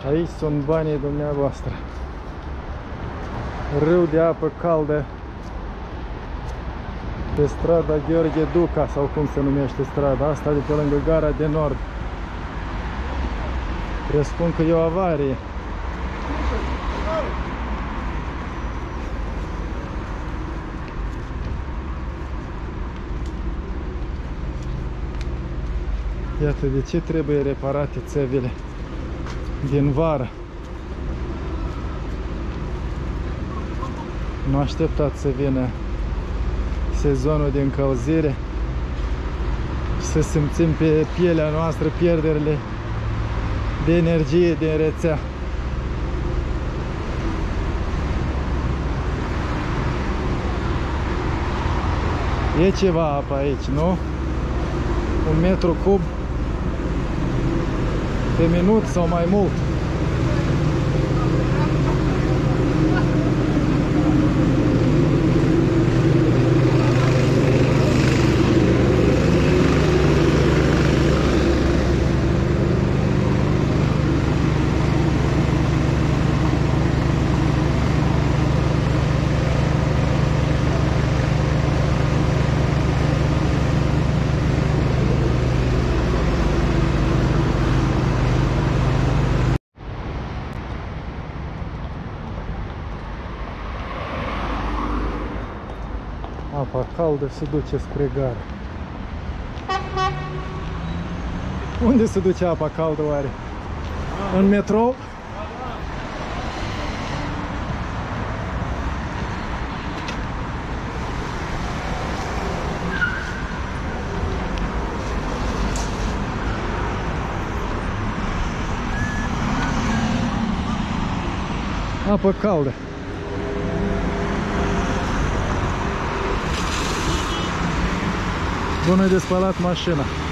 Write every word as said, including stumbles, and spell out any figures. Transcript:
Aici sunt banii dumneavoastră. Râu de apă caldă pe strada Gheorghe Duca, sau cum se numește strada asta, de pe lângă Gara de Nord. Presupun că e o avarie. Iată de ce trebuie reparate țevile din vară. Nu așteptați să vină sezonul de încălzire și să simțim pe pielea noastră pierderile de energie din rețea. E ceva apă aici, nu? Un metru cub pe minut sau mai mult. Apa caldă se duce spre gară. Unde se duce apa caldă oare? În metrou? Apă caldă. Bună de spălat mașina.